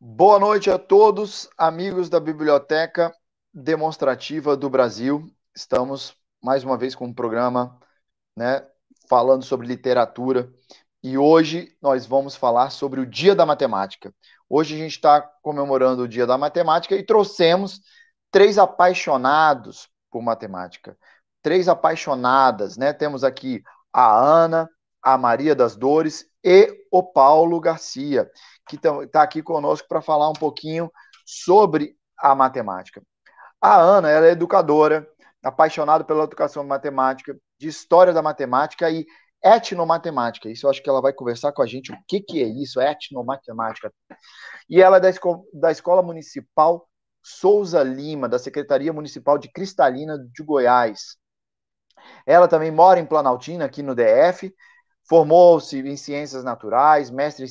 Boa noite a todos, amigos da Biblioteca Demonstrativa do Brasil. Estamos mais uma vez com um programa, falando sobre literatura. E hoje nós vamos falar sobre o Dia da Matemática. Hoje a gente está comemorando o Dia da Matemática e trouxemos três apaixonados por matemática. Três apaixonadas, né? Temos aqui a Ana, a Maria das Dores e o Paulo Garcia, que está aqui conosco para falar um pouquinho sobre a matemática. A Ana, ela é educadora, apaixonada pela educação matemática, de história da matemática e etnomatemática. Isso eu acho que ela vai conversar com a gente o que é isso, etnomatemática. E ela é da Escola Municipal Souza Lima, da Secretaria Municipal de Cristalina de Goiás. Ela também mora em Planaltina, aqui no DF, formou-se em Ciências Naturais, mestre em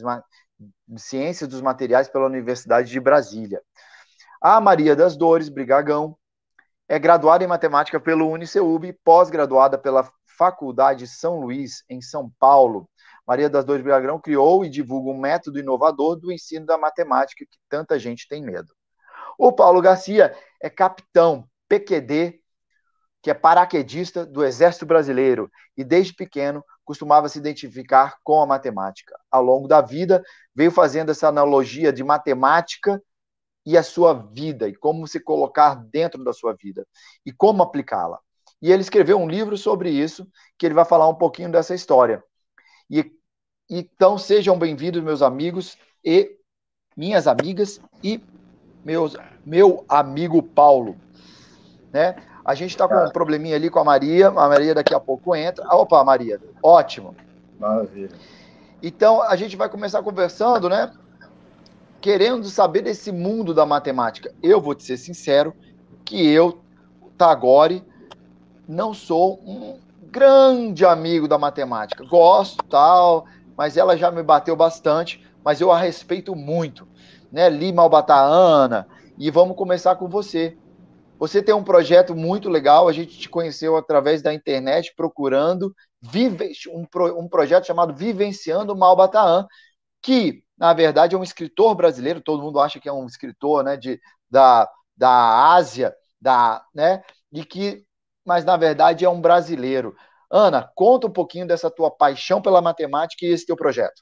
Ciências dos Materiais pela Universidade de Brasília. A Maria das Dores Brigagão é graduada em Matemática pelo UniCeub e pós-graduada pela Faculdade São Luís, em São Paulo. Maria das Dores Brigagão criou e divulga um método inovador do ensino da matemática que tanta gente tem medo. O Paulo Garcia é capitão PQD, que é paraquedista do Exército Brasileiro, e desde pequeno costumava se identificar com a matemática. Ao longo da vida, veio fazendo essa analogia de matemática e a sua vida, e como se colocar dentro da sua vida, e como aplicá-la. E ele escreveu um livro sobre isso, que ele vai falar um pouquinho dessa história. Então, sejam bem-vindos, meus amigos e minhas amigas, e meu amigo Paulo, né? A gente está com um probleminha ali com a Maria daqui a pouco entra. Opa, Maria, ótimo. Maravilha. Então, a gente vai começar conversando, né? Querendo saber desse mundo da matemática. Eu vou te ser sincero, que eu, Tagore, não sou um grande amigo da matemática. Gosto, tal, mas ela já me bateu bastante, mas eu a respeito muito, né? Li Malbataana, e vamos começar com você. Você tem um projeto muito legal, a gente te conheceu através da internet, procurando um projeto chamado Vivenciando Malbataã, que, na verdade, é um escritor brasileiro, todo mundo acha que é um escritor, né, da Ásia, né, mas, na verdade, é um brasileiro. Ana, conta um pouquinho dessa tua paixão pela matemática e esse teu projeto.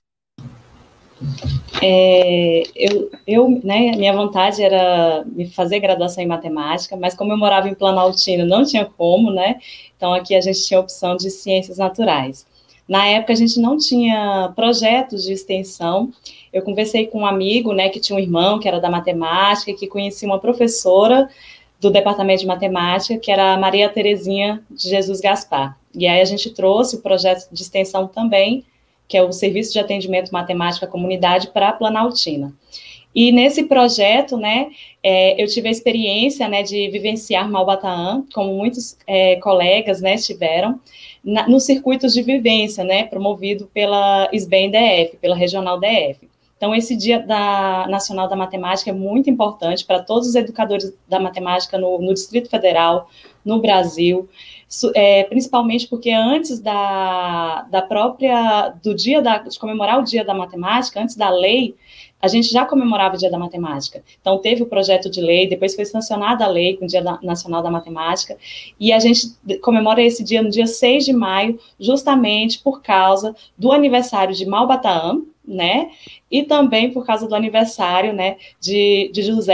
Minha vontade era me fazer graduação em matemática, mas como eu morava em Planaltina, não tinha como, né? Então aqui a gente tinha a opção de ciências naturais. Na época a gente não tinha projetos de extensão. Eu conversei com um amigo, né, que tinha um irmão que era da matemática, que conhecia uma professora do departamento de matemática, que era a Maria Terezinha de Jesus Gaspar. E aí a gente trouxe o projeto de extensão também, que é o Serviço de Atendimento Matemática à Comunidade para a Planaltina. E nesse projeto, né, eu tive a experiência, né, de vivenciar Malbataã, como muitos colegas, né, tiveram, nos circuitos de vivência, né, promovido pela SBEM-DF, pela Regional DF. Então, esse Dia Nacional da Matemática é muito importante para todos os educadores da matemática no Distrito Federal, no Brasil, principalmente porque antes de comemorar o Dia da Matemática, antes da lei, a gente já comemorava o Dia da Matemática. Então, teve o projeto de lei, depois foi sancionada a lei com o Dia Nacional da Matemática, e a gente comemora esse dia no dia 6 de maio, justamente por causa do aniversário de Malbataã, né, e também por causa do aniversário, né, de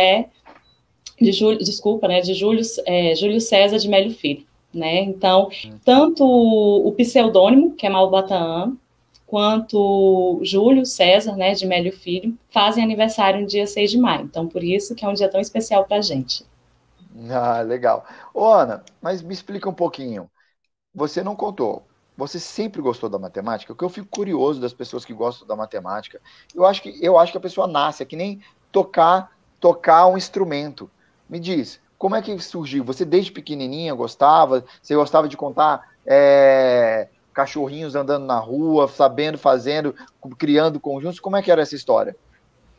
Júlio César de Melo Filho, né. Então, tanto o pseudônimo, que é Malbataã, quanto Júlio César, né, de Melo Filho, fazem aniversário no dia 6 de maio. Então, por isso que é um dia tão especial para a gente. Ah, legal. Ô, Ana, mas me explica um pouquinho. Você não contou. Você sempre gostou da matemática? Porque eu fico curioso das pessoas que gostam da matemática. Eu acho que a pessoa nasce, é que nem tocar um instrumento. Me diz, como é que surgiu? Você desde pequenininha gostava? Você gostava de contar cachorrinhos andando na rua, sabendo, fazendo, criando conjuntos? Como é que era essa história?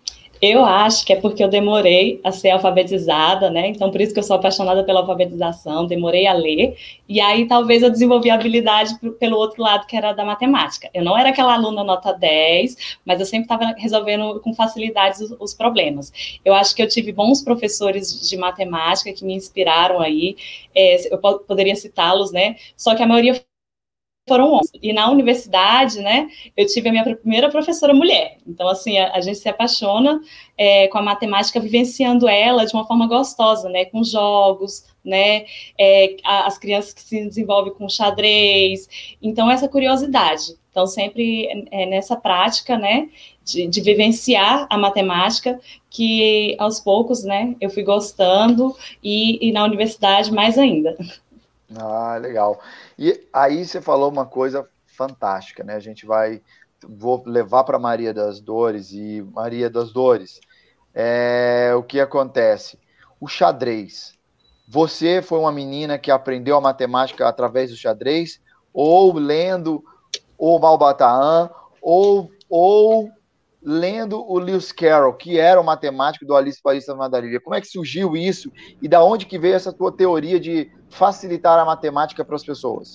Eu acho que é porque eu demorei a ser alfabetizada, né? Então, por isso que eu sou apaixonada pela alfabetização, demorei a ler, e aí talvez eu desenvolvi a habilidade pelo outro lado, que era da matemática. Eu não era aquela aluna nota 10, mas eu sempre estava resolvendo com facilidade os problemas. Eu acho que eu tive bons professores de matemática que me inspiraram aí, eu poderia citá-los, né? Só que a maioria foram homens. E na universidade, né, eu tive a minha primeira professora mulher. Então, assim, a gente se apaixona com a matemática, vivenciando ela de uma forma gostosa, né, com jogos, né, as crianças que se desenvolvem com xadrez. Então, essa curiosidade. Então, sempre nessa prática, né, de vivenciar a matemática, que aos poucos, né, eu fui gostando e na universidade mais ainda. Ah, legal. E aí você falou uma coisa fantástica, né? Vou levar para Maria das Dores e Maria das Dores. O que acontece? O xadrez. Você foi uma menina que aprendeu a matemática através do xadrez, ou lendo o Malbataan, ou lendo o Lewis Carroll, que era o matemático do Alice País da Maravilha. Como é que surgiu isso e da onde que veio essa tua teoria de facilitar a matemática para as pessoas?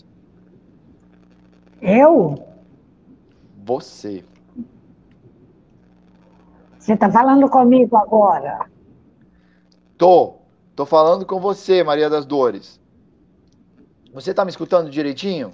Eu? Você. Você está falando comigo agora? Tô falando com você, Maria das Dores. Você está me escutando direitinho?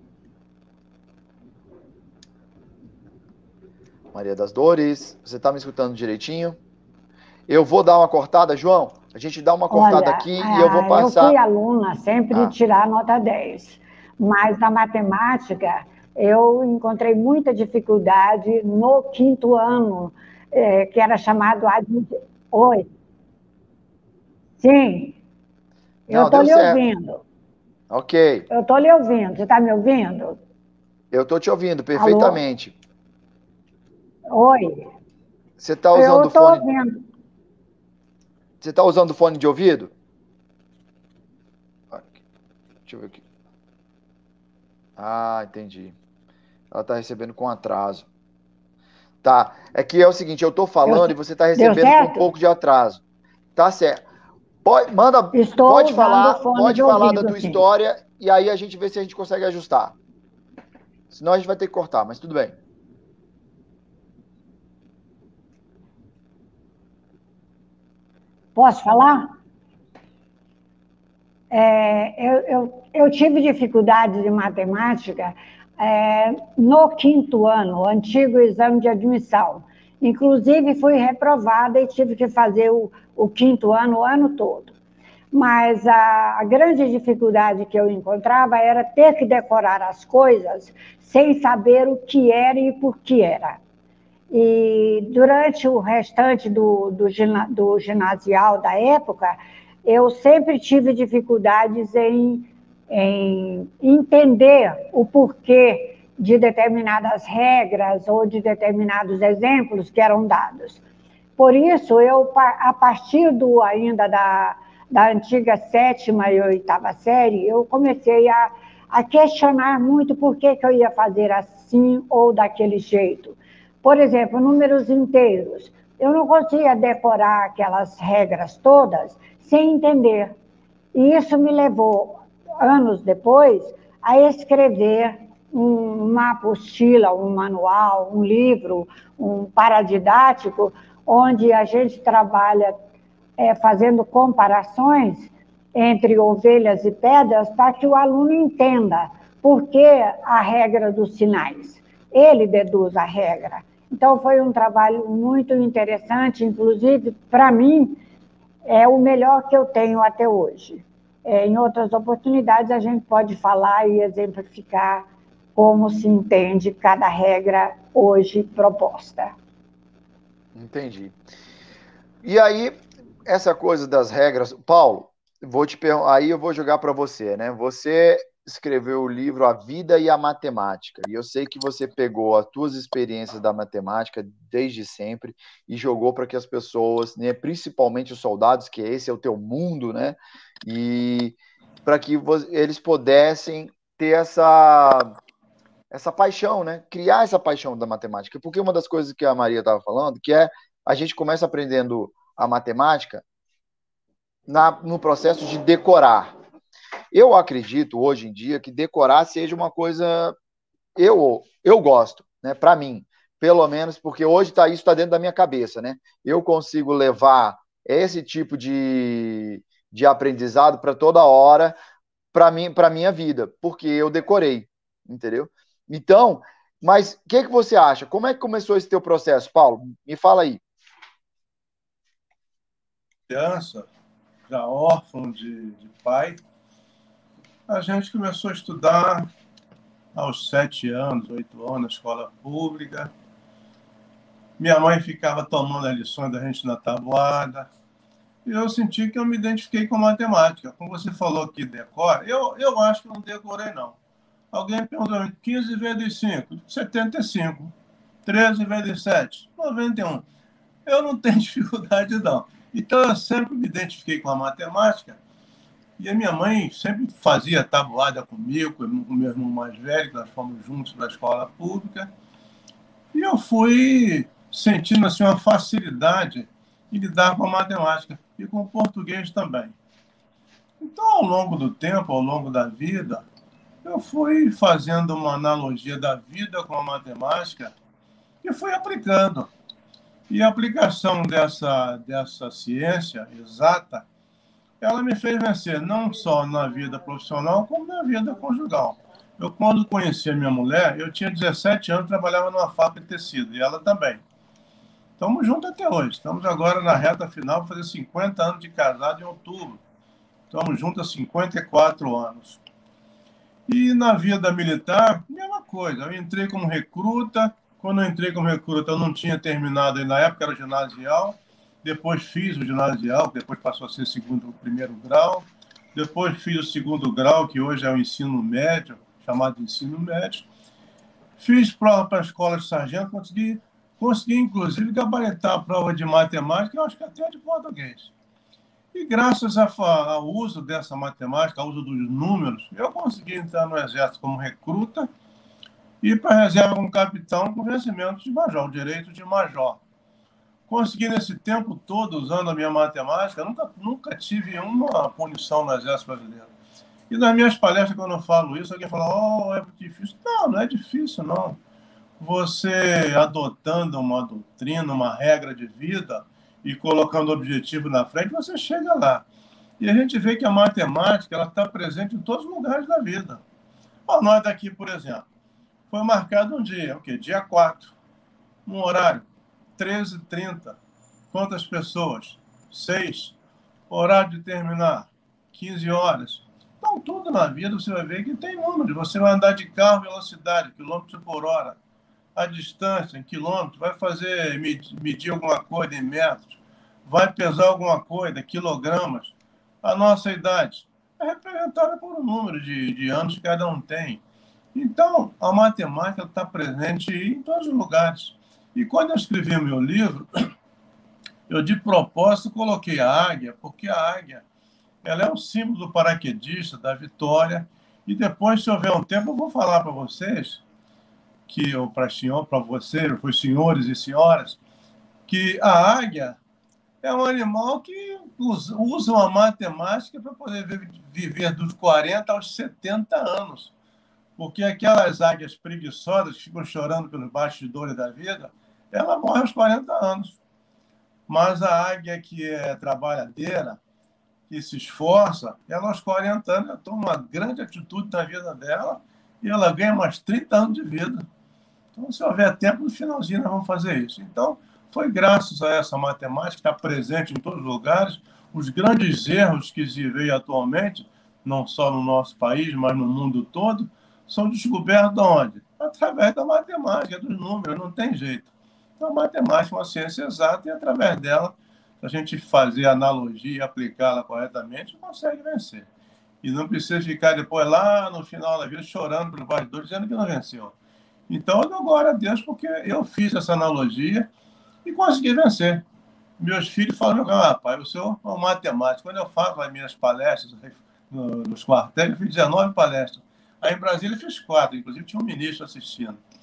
Maria das Dores, você está me escutando direitinho? Eu vou dar uma cortada, João. A gente dá uma cortada Olha, aqui e eu vou eu fui passar. aluna sempre de tirar nota 10, mas na matemática eu encontrei muita dificuldade no quinto ano, que era chamado... Oi, sim, eu Não, estou deu lhe certo. ouvindo. Ok. Eu estou lhe ouvindo, você está me ouvindo? Eu estou te ouvindo Alô? perfeitamente. Oi, Você está eu usando estou fone? ouvindo. Você está usando fone de ouvido? Deixa eu ver aqui. Ah, entendi. Ela está recebendo com atraso. Tá. É que é o seguinte, eu estou falando e você está Deu recebendo com um certo? pouco de atraso. Tá certo. Estou usando o fone de Pode falar da ouvido, tua sim. história e aí a gente vê se a gente consegue ajustar. Senão a gente vai ter que cortar, mas tudo bem. Posso falar? Eu tive dificuldade de matemática no quinto ano, o antigo exame de admissão. Inclusive, fui reprovada e tive que fazer o quinto ano o ano todo. Mas a grande dificuldade que eu encontrava era ter que decorar as coisas sem saber o que era e por que era. E durante o restante do ginasial da época, eu sempre tive dificuldades em entender o porquê de determinadas regras ou de determinados exemplos que eram dados. Por isso, a partir ainda da antiga sétima e oitava série, eu comecei a questionar muito por que eu ia fazer assim ou daquele jeito. Por exemplo, números inteiros. Eu não conseguia decorar aquelas regras todas sem entender. E isso me levou, anos depois, a escrever uma apostila, um manual, um livro, um paradidático, onde a gente trabalha fazendo comparações entre ovelhas e pedras para que o aluno entenda por que a regra dos sinais. Ele deduz a regra. Então, foi um trabalho muito interessante, inclusive, para mim, é o melhor que eu tenho até hoje. Em outras oportunidades, a gente pode falar e exemplificar como se entende cada regra hoje proposta. Entendi. E aí, essa coisa das regras, Paulo, aí eu vou jogar para você, né? Você escreveu o livro A Vida e a Matemática, e eu sei que você pegou as tuas experiências da matemática desde sempre e jogou para que as pessoas, né, principalmente os soldados, que esse é o teu mundo, né? E para que eles pudessem ter essa paixão, né? Criar essa paixão da matemática. Porque uma das coisas que a Maria estava falando, que é a gente começa aprendendo a matemática no processo de decorar. Eu acredito, hoje em dia, que decorar seja uma coisa... Eu gosto, né? Para mim, pelo menos, porque hoje isso está dentro da minha cabeça, né? Eu consigo levar esse tipo de aprendizado para toda hora, para minha vida, porque eu decorei, entendeu? Então, mas o que você acha? Como é que começou esse teu processo, Paulo? Me fala aí. Criança, já órfão de pai, a gente começou a estudar aos 7 anos, 8 anos, na escola pública. Minha mãe ficava tomando as lições da gente na tabuada. E eu senti que eu me identifiquei com matemática. Como você falou que decora, eu acho que não decorei, não. Alguém perguntou, 15 vezes 5, 75. 13 vezes 7, 91. Eu não tenho dificuldade, não. Então, eu sempre me identifiquei com a matemática. E a minha mãe sempre fazia tabuada comigo, com o meu irmão mais velho, que nós fomos juntos para a escola pública. E eu fui sentindo assim, uma facilidade em lidar com a matemática e com o português também. Então, ao longo do tempo, ao longo da vida, eu fui fazendo uma analogia da vida com a matemática e fui aplicando. E a aplicação dessa ciência exata, ela me fez vencer não só na vida profissional, como na vida conjugal. Eu, quando conheci a minha mulher, eu tinha 17 anos, trabalhava numa fábrica de tecido, e ela também. Estamos juntos até hoje. Estamos agora na reta final, vou fazer 50 anos de casado em outubro. Estamos juntos há 54 anos. E na vida militar, mesma coisa. Eu entrei como recruta. Quando eu entrei como recruta, eu não tinha terminado, e na época era ginasial. Depois fiz o ginasial, que depois passou a ser primeiro grau. Depois fiz o segundo grau, que hoje é o ensino médio, chamado de ensino médio. Fiz prova para a escola de sargento, consegui inclusive, gabaritar a prova de matemática, eu acho que até de português. E graças ao uso dessa matemática, ao uso dos números, eu consegui entrar no Exército como recruta e ir para a reserva como capitão com vencimento de major, o direito de major. Consegui, nesse tempo todo, usando a minha matemática, nunca tive uma punição no Exército Brasileiro. E nas minhas palestras, quando eu falo isso, alguém fala, é difícil. Não é difícil, não. Você adotando uma doutrina, uma regra de vida e colocando o objetivo na frente, você chega lá. E a gente vê que a matemática ela está presente em todos os lugares da vida. Nós daqui, por exemplo, foi marcado um dia, dia 4, um horário, 13h30. Quantas pessoas? 6. Horário de terminar, 15 horas. Então, tudo na vida você vai ver que tem números. Você vai andar de carro, velocidade, quilômetros por hora. A distância, em quilômetros, vai medir alguma coisa em metros, vai pesar alguma coisa, quilogramas. A nossa idade é representada por um número de anos que cada um tem. Então, a matemática está presente em todos os lugares. E quando eu escrevi o meu livro, eu de propósito coloquei a águia, porque a águia ela é o símbolo do paraquedista, da vitória. E depois, se houver um tempo, eu vou falar para vocês para vocês, para os senhores e senhoras, que a águia é um animal que usa uma matemática para poder viver dos 40 aos 70 anos. Porque aquelas águias preguiçosas que ficam chorando pelos bastidores da vida, ela morre aos 40 anos. Mas a águia que é trabalhadeira, que se esforça, ela aos 40 anos ela toma uma grande atitude na vida dela e ela ganha mais 30 anos de vida. Então, se houver tempo, no finalzinho nós vamos fazer isso. Então, foi graças a essa matemática que está presente em todos os lugares. Os grandes erros que se veem atualmente, não só no nosso país, mas no mundo todo, são descobertos de onde? Através da matemática, dos números, não tem jeito. Então, a matemática é uma ciência exata e, através dela, se a gente fazer analogia e aplicá-la corretamente, consegue vencer. E não precisa ficar depois lá no final da vida chorando pelos bastidores, dizendo que não venceu. Então, eu dou glória a Deus porque eu fiz essa analogia e consegui vencer. Meus filhos falam, pai, o senhor é um matemático. Quando eu faço as minhas palestras nos quartéis, eu fiz 19 palestras. Aí em Brasília eu fiz 4, inclusive tinha um ministro assistindo.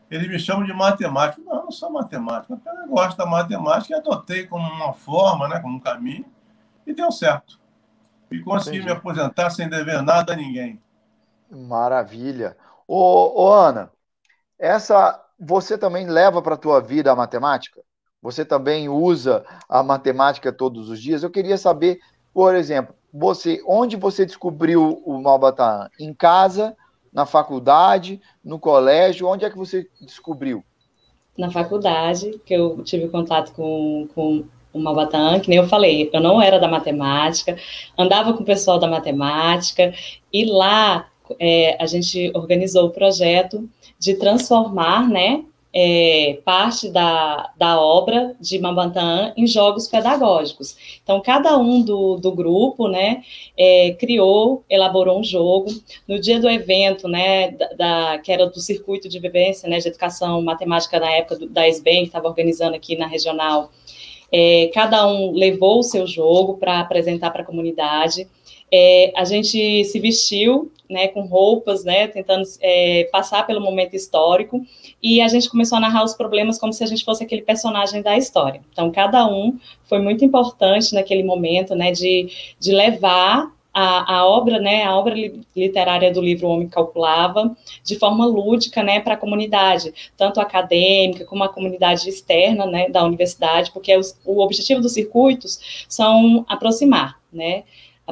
Eles me chamam de matemático. Não, eu não sou matemático. Eu apenas gosto da matemática e adotei como uma forma, né, como um caminho, e deu certo. E consegui me aposentar sem dever nada a ninguém. Maravilha. Ana, você também leva para a tua vida a matemática? Você também usa a matemática todos os dias? Eu queria saber, por exemplo, onde você descobriu o Malbataan? Em casa, na faculdade, no colégio? Onde é que você descobriu? Na faculdade, que eu tive contato com o Malbataan, que nem eu falei, eu não era da matemática, andava com o pessoal da matemática, e lá a gente organizou o projeto de transformar, né, parte da obra de Malbataan em jogos pedagógicos. Então, cada um do grupo, né, elaborou um jogo. No dia do evento, né, que era do circuito de vivência, né, de educação matemática na época da SBEM, que estava organizando aqui na regional, cada um levou o seu jogo para apresentar para a comunidade. A gente se vestiu, né, com roupas, né, tentando passar pelo momento histórico, e a gente começou a narrar os problemas como se a gente fosse aquele personagem da história. Então, cada um foi muito importante naquele momento, né, de levar a obra, né, a obra literária do livro O Homem que Calculava, de forma lúdica, né, para a comunidade, tanto acadêmica como a comunidade externa, né, da universidade, porque o objetivo dos circuitos são aproximar, né,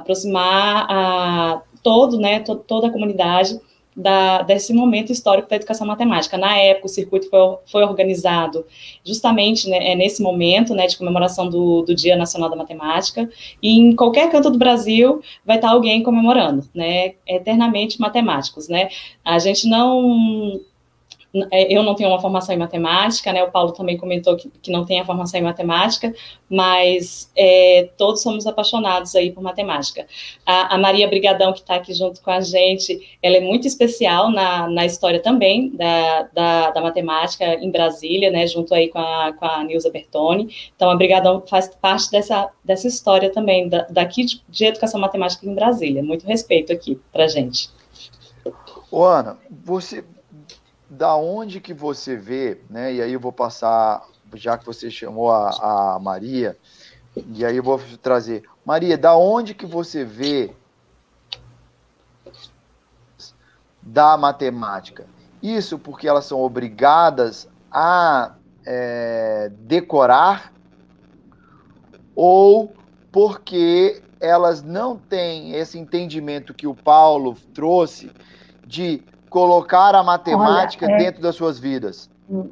toda a comunidade desse momento histórico da educação matemática. Na época, o circuito foi organizado justamente, né, nesse momento, né, de comemoração do Dia Nacional da Matemática, e em qualquer canto do Brasil vai estar alguém comemorando, né, eternamente matemáticos, né. A gente eu não tenho uma formação em matemática, né, o Paulo também comentou que não tem a formação em matemática, mas todos somos apaixonados aí por matemática. A Maria Brigadão, que está aqui junto com a gente, ela é muito especial na história também da matemática em Brasília, né, junto aí com a Nilza Bertoni. Então, a Brigadão faz parte dessa história também, daqui de educação matemática em Brasília. Muito respeito aqui para a gente. Ana, da onde que você vê, né? E aí eu vou passar, já que você chamou a Maria, e aí eu vou trazer. Maria, da onde que você vê da matemática? Isso porque elas são obrigadas a decorar, ou porque elas não têm esse entendimento que o Paulo trouxe de colocar a matemática dentro das suas vidas?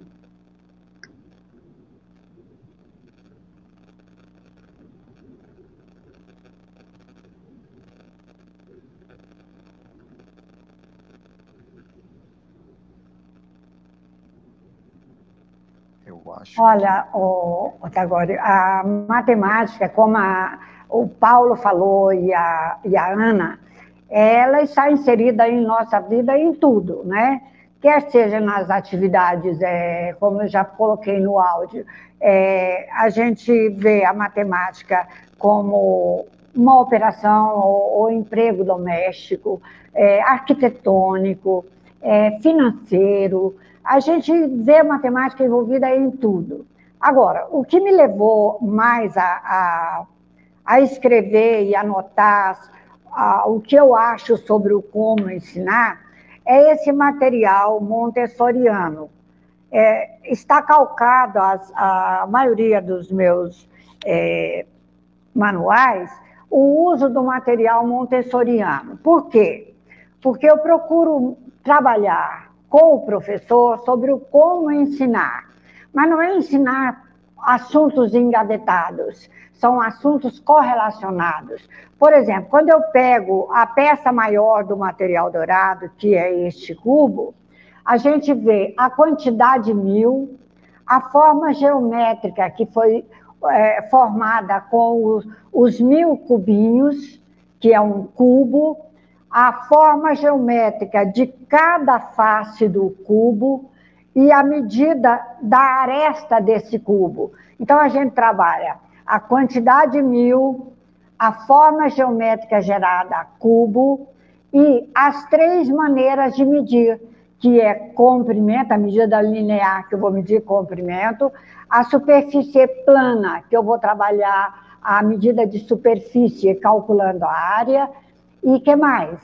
Eu acho. Olha, Otagório, a matemática, como o Paulo falou e a Ana, ela está inserida em nossa vida em tudo, né? Quer seja nas atividades, como eu já coloquei no áudio, a gente vê a matemática como uma operação ou emprego doméstico, arquitetônico, financeiro. A gente vê a matemática envolvida em tudo. Agora, o que me levou mais a escrever e anotar o que eu acho sobre o como ensinar é esse material montessoriano. Está calcado, a maioria dos meus manuais, o uso do material montessoriano. Por quê? Porque eu procuro trabalhar com o professor sobre o como ensinar, mas não é ensinar assuntos engavetados, são assuntos correlacionados. Por exemplo, quando eu pego a peça maior do material dourado, que é este cubo, a gente vê a quantidade 1000, a forma geométrica que foi formada com os 1000 cubinhos, que é um cubo, a forma geométrica de cada face do cubo e a medida da aresta desse cubo. Então, a gente trabalha a quantidade 1000, a forma geométrica gerada, cubo, e as 3 maneiras de medir, que é comprimento, a medida linear, que eu vou medir comprimento, a superfície plana, que eu vou trabalhar a medida de superfície calculando a área, e que mais?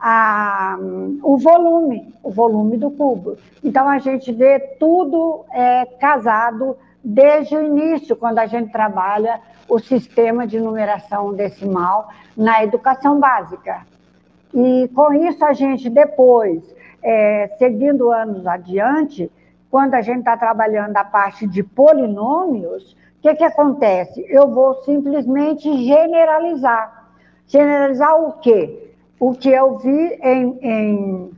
O volume do cubo. Então, a gente vê tudo casado desde o início, quando a gente trabalha o sistema de numeração decimal na educação básica. E, com isso, a gente depois, seguindo anos adiante, quando a gente está trabalhando a parte de polinômios, o que acontece? Eu vou simplesmente generalizar. Generalizar o quê? O que eu vi em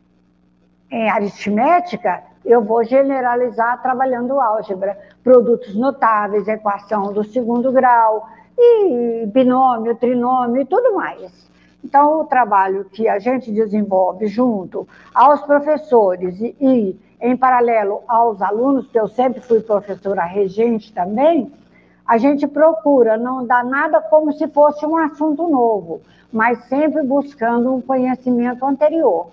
aritmética, eu vou generalizar trabalhando álgebra. Produtos notáveis, equação do segundo grau, e binômio, trinômio e tudo mais. Então, o trabalho que a gente desenvolve junto aos professores e em paralelo aos alunos, que eu sempre fui professora regente também, a gente procura não dar nada como se fosse um assunto novo, mas sempre buscando um conhecimento anterior.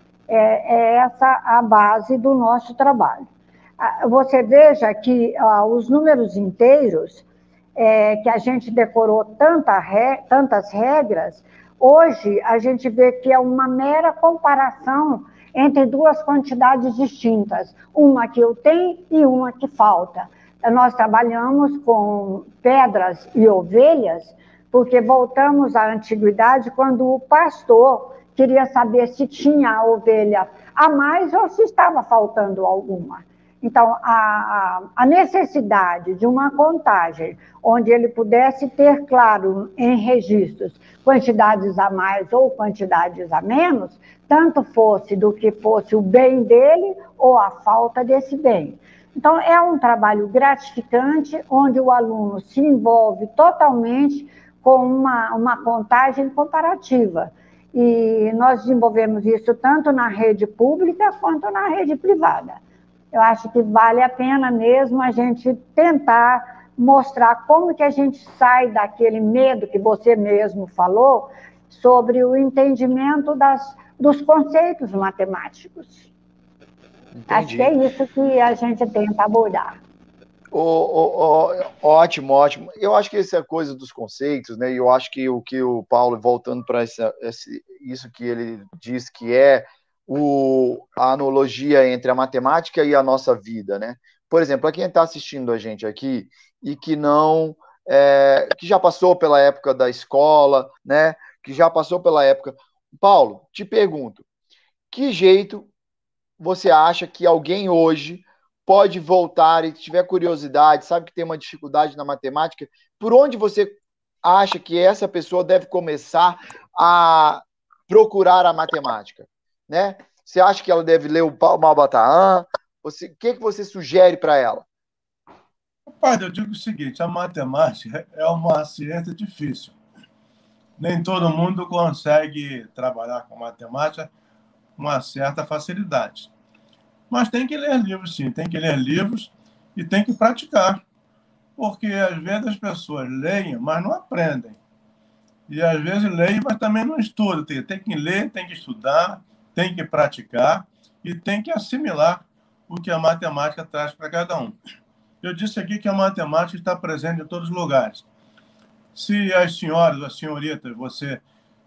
É essa a base do nosso trabalho. Você veja que os números inteiros, que a gente decorou tantas regras, hoje a gente vê que é uma mera comparação entre duas quantidades distintas, uma que eu tenho e uma que falta. Nós trabalhamos com pedras e ovelhas, porque voltamos à antiguidade, quando o pastor queria saber se tinha a ovelha a mais ou se estava faltando alguma. Então, a necessidade de uma contagem onde ele pudesse ter claro em registros quantidades a mais ou quantidades a menos, tanto fosse do que fosse o bem dele ou a falta desse bem. Então, é um trabalho gratificante, onde o aluno se envolve totalmente com uma contagem comparativa. E nós desenvolvemos isso tanto na rede pública quanto na rede privada. Eu acho que vale a pena mesmo a gente tentar mostrar como que a gente sai daquele medo que você mesmo falou sobre o entendimento dos conceitos matemáticos. Entendi. Acho que é isso que a gente tenta abordar. Ótimo, ótimo. Eu acho que essa coisa dos conceitos, né? Eu acho que o Paulo, voltando para isso que ele diz que é a analogia entre a matemática e a nossa vida, né? Por exemplo, para quem está assistindo a gente aqui e que não, que já passou pela época da escola, né? Que já passou pela época. Paulo, te pergunto, que jeito você acha que alguém hoje pode voltar e tiver curiosidade, sabe que tem uma dificuldade na matemática, por onde você acha que essa pessoa deve começar a procurar a matemática, né? Você acha que ela deve ler o Malbataan? O que você sugere para ela? Padre, eu digo o seguinte, a matemática é uma ciência difícil. Nem todo mundo consegue trabalhar com matemática com uma certa facilidade. Mas tem que ler livros, sim. Tem que ler livros e tem que praticar. Porque, às vezes, as pessoas leem, mas não aprendem. E, às vezes, leem, mas também não estudam. Tem que ler, tem que estudar, tem que praticar e tem que assimilar o que a matemática traz para cada um. Eu disse aqui que a matemática está presente em todos os lugares. Se as senhoras, as senhoritas, você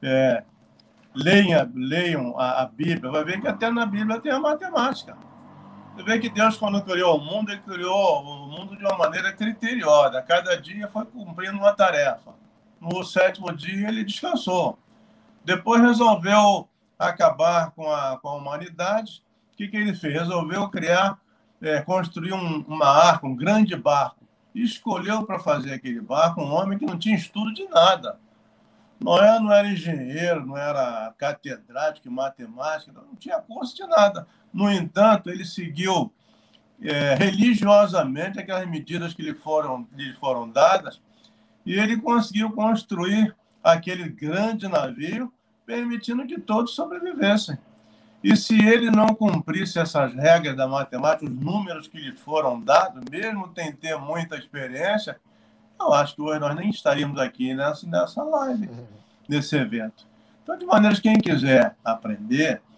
leiam a Bíblia, vai ver que até na Bíblia tem a matemática. Você vê que Deus, quando criou o mundo, ele criou o mundo de uma maneira criteriosa. Cada dia foi cumprindo uma tarefa. No 7º dia, ele descansou. Depois resolveu acabar com a humanidade. O que ele fez? Resolveu construir uma arca, um grande barco. E escolheu para fazer aquele barco um homem que não tinha estudo de nada. Noé não era engenheiro, não era catedrático em matemática, não tinha curso de nada. No entanto, ele seguiu religiosamente aquelas medidas que lhe foram dadas e ele conseguiu construir aquele grande navio, permitindo que todos sobrevivessem. E se ele não cumprisse essas regras da matemática, os números que lhe foram dados, mesmo sem ter muita experiência, eu acho que hoje nós nem estaríamos aqui nessa live, nesse evento. Então, de maneira que quem quiser aprender,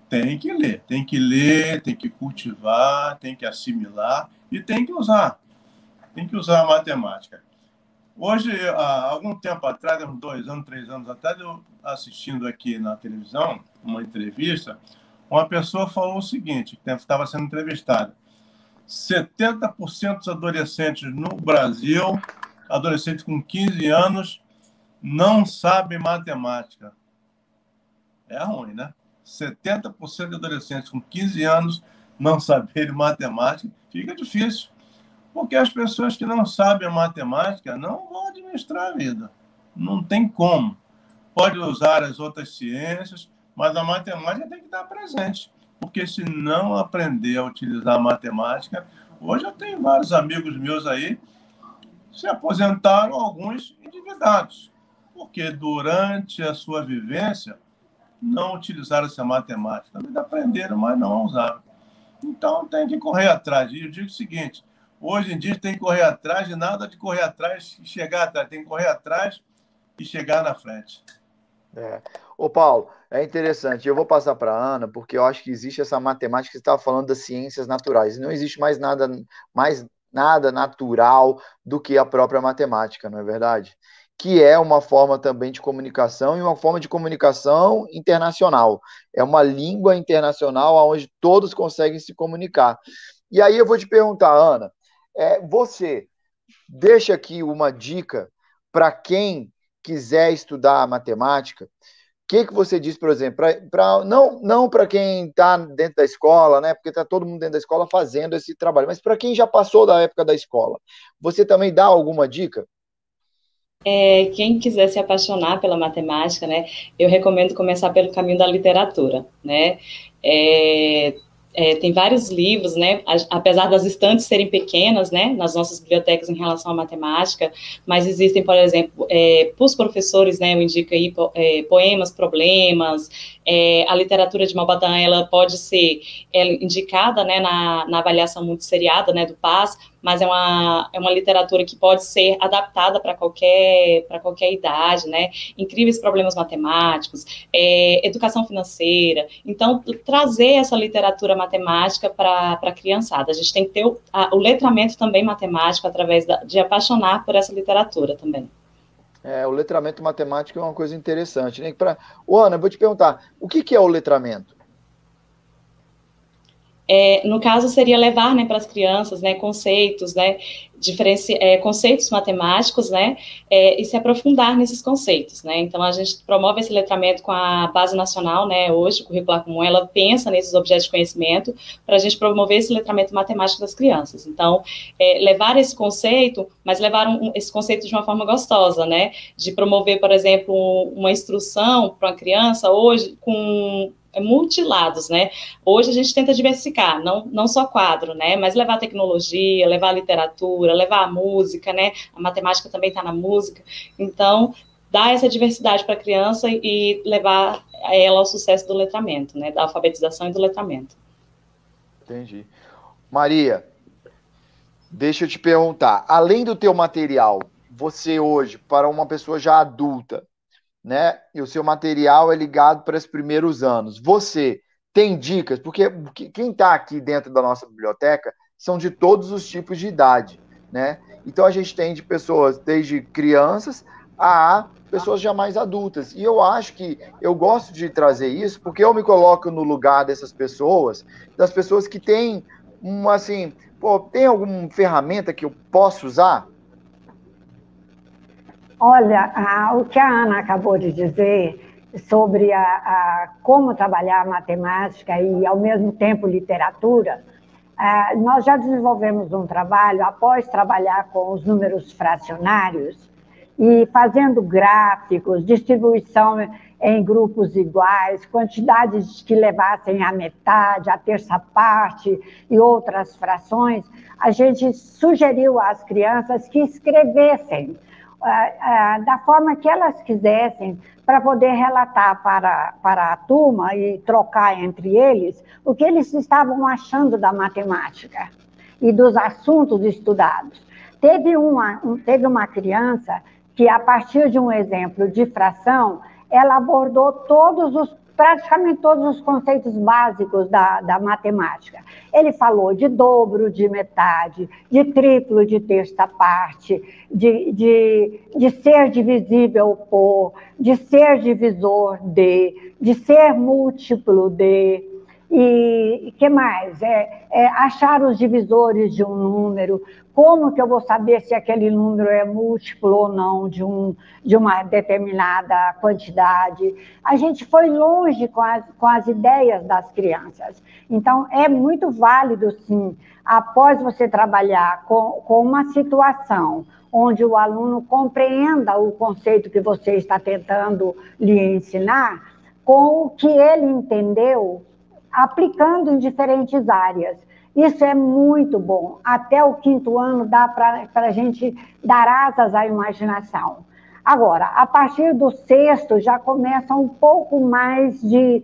Tem que ler, tem que cultivar, tem que assimilar e tem que usar. Tem que usar a matemática. Hoje, há algum tempo atrás, uns 2 anos, 3 anos atrás, eu assistindo aqui na televisão, uma entrevista, uma pessoa falou o seguinte, que estava sendo entrevistada. 70% dos adolescentes no Brasil, adolescentes com 15 anos, não sabem matemática. É ruim, né? 70% de adolescentes com 15 anos não saberem matemática, fica difícil. Porque as pessoas que não sabem a matemática não vão administrar a vida. Não tem como. Pode usar as outras ciências, mas a matemática tem que estar presente. Porque se não aprender a utilizar a matemática... Hoje eu tenho vários amigos meus aí se aposentaram, alguns endividados. Porque durante a sua vivência não utilizaram essa matemática. Também aprenderam, mas não usaram. Então tem que correr atrás. E eu digo o seguinte... Hoje em dia tem que correr atrás de nada de correr atrás e chegar atrás. Tem que correr atrás e chegar na frente. Ô, Paulo, é interessante. Eu vou passar para a Ana, porque eu acho que existe essa matemática que você estava falando das ciências naturais. Não existe mais nada natural do que a própria matemática, não é verdade? Que é uma forma também de comunicação e uma forma de comunicação internacional. É uma língua internacional onde todos conseguem se comunicar. E aí eu vou te perguntar, Ana, você deixa aqui uma dica para quem quiser estudar matemática. O que você diz, por exemplo, não para quem está dentro da escola, né? Porque está todo mundo dentro da escola fazendo esse trabalho, mas para quem já passou da época da escola, você também dá alguma dica? Quem quiser se apaixonar pela matemática, né? Eu recomendo começar pelo caminho da literatura, né? Tem vários livros, né, apesar das estantes serem pequenas, né, nas nossas bibliotecas em relação à matemática, mas existem, por exemplo, para os professores, né, eu indico aí poemas, problemas, a literatura de Malbadan, ela pode ser indicada, né, na avaliação multisseriada, né, do PAS, mas é uma literatura que pode ser adaptada para qualquer idade, né, incríveis problemas matemáticos, educação financeira, então trazer essa literatura matemática para a criançada, a gente tem que ter o letramento também matemático através de apaixonar por essa literatura também. O letramento matemático é uma coisa interessante, né? Ana, eu vou te perguntar, o que é o letramento? No caso, seria levar, né, para as crianças, né, conceitos, né, conceitos matemáticos, né, e se aprofundar nesses conceitos, né. Então, a gente promove esse letramento com a Base Nacional, né, hoje, o Curricular Comum, ela pensa nesses objetos de conhecimento para a gente promover esse letramento matemático das crianças. Então, levar esse conceito, mas levar esse conceito de uma forma gostosa, né, de promover, por exemplo, uma instrução para uma criança hoje com multilados, né? Hoje a gente tenta diversificar, não só quadro, né? Mas levar a tecnologia, levar a literatura, levar a música, né? A matemática também está na música. Então, dar essa diversidade para a criança e levar ela ao sucesso do letramento, né? Da alfabetização e do letramento. Entendi. Maria, deixa eu te perguntar, além do teu material, você hoje, para uma pessoa já adulta, né? E o seu material é ligado para os primeiros anos. Você tem dicas? Porque quem está aqui dentro da nossa biblioteca são de todos os tipos de idade, né? Então a gente tem de pessoas desde crianças a pessoas já mais adultas. E eu acho que eu gosto de trazer isso porque eu me coloco no lugar dessas pessoas, das pessoas que têm assim, tem alguma ferramenta que eu posso usar? Olha, o que a Ana acabou de dizer sobre como trabalhar a matemática e, ao mesmo tempo, literatura, nós já desenvolvemos um trabalho, após trabalhar com os números fracionários e fazendo gráficos, distribuição em grupos iguais, quantidades que levassem a metade, a terça parte e outras frações, a gente sugeriu às crianças que escrevessem da forma que elas quisessem, para poder relatar para a turma e trocar entre eles o que eles estavam achando da matemática e dos assuntos estudados. Teve uma criança que, a partir de um exemplo de fração, ela abordou praticamente todos os conceitos básicos da matemática. Ele falou de dobro, de metade, de triplo, de terça parte, de ser divisível por, de ser divisor de ser múltiplo de. E que mais? Achar os divisores de um número. Como que eu vou saber se aquele número é múltiplo ou não de uma determinada quantidade? A gente foi longe com as ideias das crianças. Então, é muito válido, sim, após você trabalhar com uma situação onde o aluno compreenda o conceito que você está tentando lhe ensinar, com o que ele entendeu, aplicando em diferentes áreas. Isso é muito bom. Até o 5º ano dá para a gente dar asas à imaginação. Agora, a partir do 6º já começa um pouco mais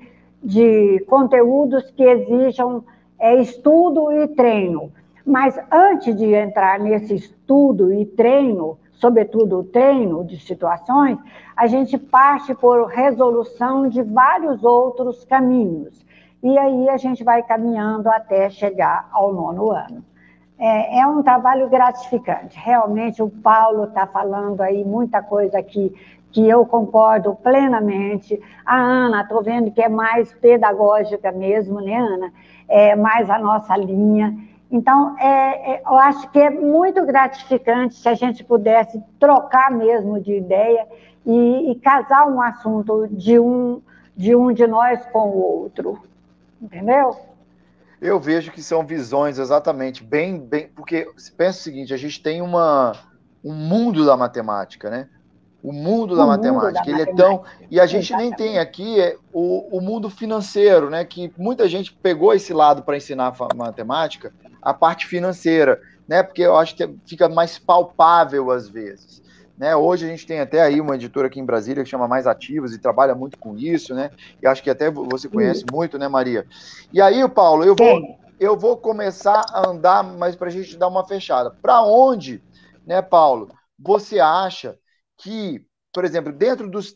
de conteúdos que exijam estudo e treino. Mas antes de entrar nesse estudo e treino, sobretudo o treino de situações, a gente parte por resolução de vários outros caminhos. E aí a gente vai caminhando até chegar ao 9º ano. É um trabalho gratificante. Realmente o Paulo está falando aí muita coisa aqui que eu concordo plenamente. A Ana, estou vendo que é mais pedagógica mesmo, né, Ana? É mais a nossa linha. Então, eu acho que é muito gratificante se a gente pudesse trocar mesmo de ideia e casar um assunto de um de nós com o outro. Entendeu? Eu vejo que são visões exatamente bem, porque pensa o seguinte, a gente tem um mundo da matemática, né? O mundo da matemática, ele é tão... E a gente nem tem aqui o mundo financeiro, né? Que muita gente pegou esse lado para ensinar matemática, a parte financeira, né? Porque eu acho que fica mais palpável às vezes. Né? Hoje a gente tem até aí uma editora aqui em Brasília que chama Mais Ativos e trabalha muito com isso, né? E acho que até você conhece muito, né, Maria? E aí, Paulo, eu vou começar a andar, mas para a gente dar uma fechada. Para onde, né, Paulo, você acha que, por exemplo, dentro do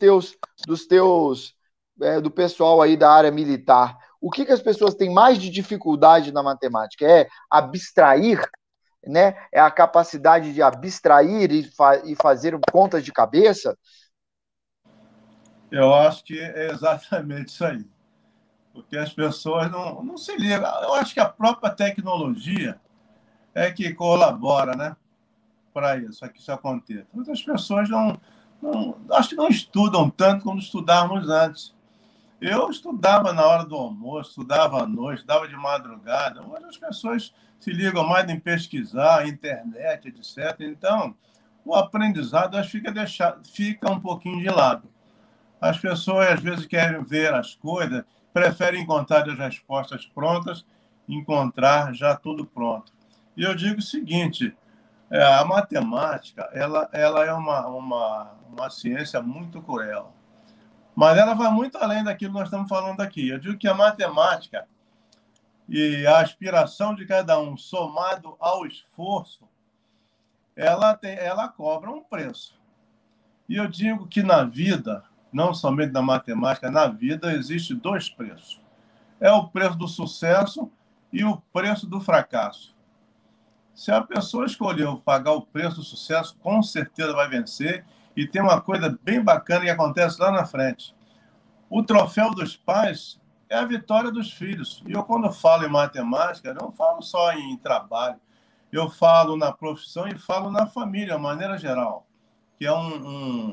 pessoal aí da área militar, o que as pessoas têm mais de dificuldade na matemática? É abstrair, né? É a capacidade de abstrair e fazer contas de cabeça? Eu acho que é exatamente isso aí. Porque as pessoas não se ligam. Eu acho que a própria tecnologia é que colabora, né, para isso, que isso aconteça. Muitas pessoas acho que não estudam tanto como estudávamos antes. Eu estudava na hora do almoço, estudava à noite, estudava de madrugada. Hoje as pessoas se ligam mais em pesquisar, internet, etc. Então, o aprendizado acho que fica um pouquinho de lado. As pessoas, às vezes, querem ver as coisas, preferem encontrar as respostas prontas, encontrar já tudo pronto. E eu digo o seguinte, a matemática ela é uma ciência muito cruel. Mas ela vai muito além daquilo que nós estamos falando aqui. Eu digo que a matemática e a aspiração de cada um, somado ao esforço, ela cobra um preço. E eu digo que na vida, não somente na matemática, na vida existem 2 preços. É o preço do sucesso e o preço do fracasso. Se a pessoa escolheu pagar o preço do sucesso, com certeza vai vencer. E tem uma coisa bem bacana que acontece lá na frente. O troféu dos pais é a vitória dos filhos. E eu, quando falo em matemática, não falo só em trabalho. Eu falo na profissão e falo na família, de maneira geral, que é um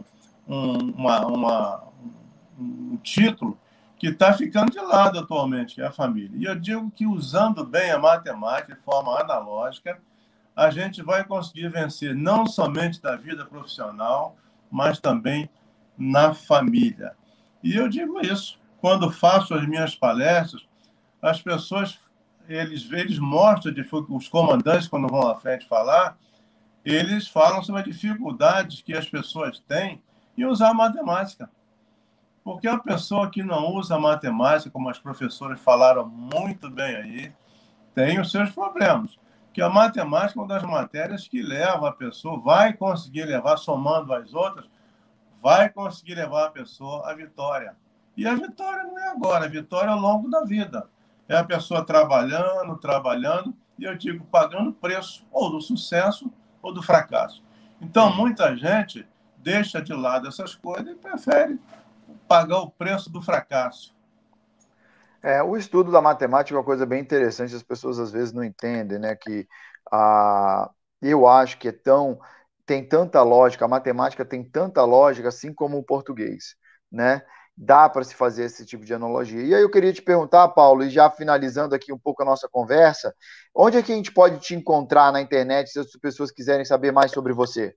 título que está ficando de lado atualmente, que é a família. E eu digo que, usando bem a matemática de forma analógica, a gente vai conseguir vencer não somente da vida profissional, mas também na família. E eu digo isso, quando faço as minhas palestras, as pessoas, eles mostram, os comandantes, quando vão à frente falar, eles falam sobre as dificuldades que as pessoas têm em usar a matemática. Porque a pessoa que não usa a matemática, como as professoras falaram muito bem aí, tem os seus problemas. Que a matemática é uma das matérias que leva a pessoa, vai conseguir levar, somando as outras, vai conseguir levar a pessoa à vitória. E a vitória não é agora, a vitória é ao longo da vida. É a pessoa trabalhando, trabalhando, e eu digo, pagando o preço ou do sucesso ou do fracasso. Então, muita gente deixa de lado essas coisas e prefere pagar o preço do fracasso. O estudo da matemática é uma coisa bem interessante, as pessoas às vezes não entendem, né? Que eu acho que tem tanta lógica, a matemática tem tanta lógica, assim como o português, né? Dá para se fazer esse tipo de analogia. E aí eu queria te perguntar, Paulo, e já finalizando aqui um pouco a nossa conversa, onde é que a gente pode te encontrar na internet se as pessoas quiserem saber mais sobre você?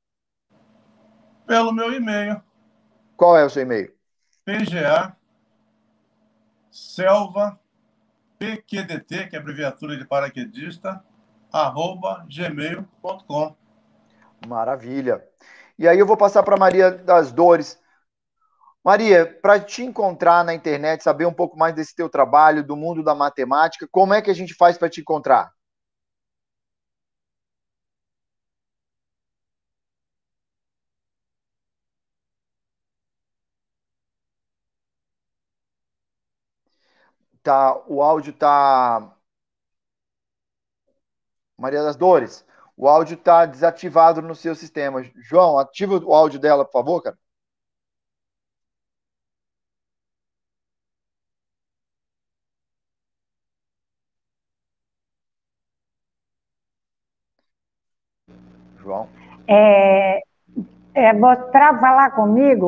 Pelo meu e-mail. Qual é o seu e-mail? PGA Selva PQDT, que é abreviatura de paraquedista, @gmail.com. Maravilha. E aí eu vou passar para Maria das Dores. Maria, para te encontrar na internet, saber um pouco mais desse teu trabalho, do mundo da matemática, como é que a gente faz para te encontrar? Tá, o áudio tá. Maria das Dores, o áudio tá desativado no seu sistema. João, ativa o áudio dela, por favor, cara. João. Para falar comigo,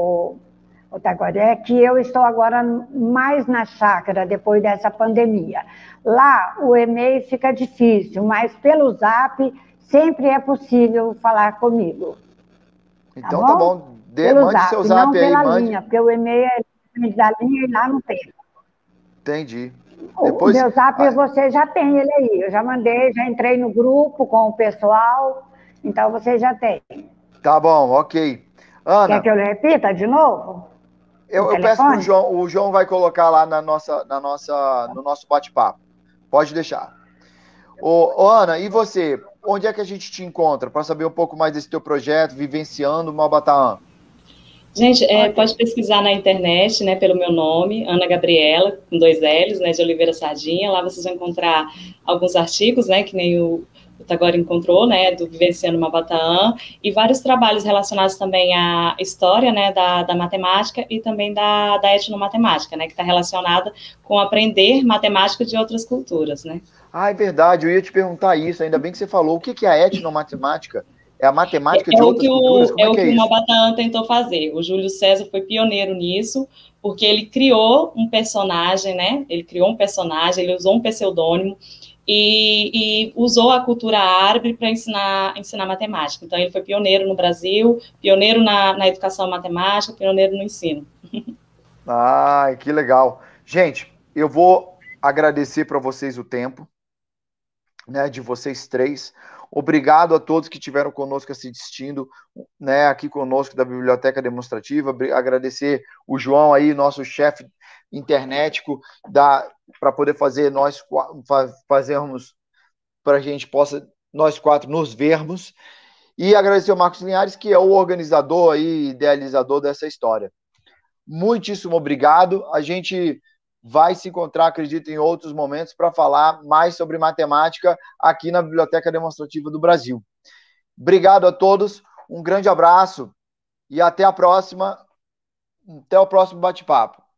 o Taguaré, que eu estou agora mais na chácara depois dessa pandemia. Lá o e-mail fica difícil, mas pelo Zap sempre é possível falar comigo. Então tá bom. Pelo Mande Zap, seu Zap não aí, pela mande. linha, porque o e-mail é da linha e lá não tem. Entendi. O meu Zap você já tem ele aí. Eu já mandei, já entrei no grupo com o pessoal, então você já tem. Tá bom, ok. Ana. Quer que eu repita de novo? Eu peço para o João vai colocar lá no nosso bate-papo. Pode deixar. Ana, e você? Onde é que a gente te encontra para saber um pouco mais desse teu projeto, Vivenciando Malbataan? Gente, pode pesquisar na internet, né, pelo meu nome, Ana Gabriela, com 2 L's, né, de Oliveira Sardinha. Lá vocês vão encontrar alguns artigos, né, que nem o Tagore encontrou, né, do Vivenciando Malbataan, e vários trabalhos relacionados também à história, né, da matemática e também da etnomatemática, né, que está relacionada com aprender matemática de outras culturas, né. Ah, é verdade, eu ia te perguntar isso, ainda bem que você falou. O que é a etnomatemática? É a matemática de outras culturas? Como é que é isso? É o que o Malbataan tentou fazer. O Júlio César foi pioneiro nisso, porque ele criou um personagem, né? Ele criou um personagem, ele usou um pseudônimo e usou a cultura árabe para ensinar matemática. Então, ele foi pioneiro no Brasil, pioneiro na educação matemática, pioneiro no ensino. Ai, que legal. Gente, eu vou agradecer para vocês o tempo, né, de vocês três. Obrigado a todos que estiveram conosco assistindo, né, aqui conosco da Biblioteca Demonstrativa. Agradecer o João aí, nosso chefe internetico, para poder fazer fazermos, para a gente possa, nós quatro, nos vermos. E agradecer ao Marcos Linhares, que é o organizador e idealizador dessa história. Muitíssimo obrigado. A gente vai se encontrar, acredito, em outros momentos para falar mais sobre matemática aqui na Biblioteca Demonstrativa do Brasil. Obrigado a todos, um grande abraço e até a próxima. Até o próximo bate-papo.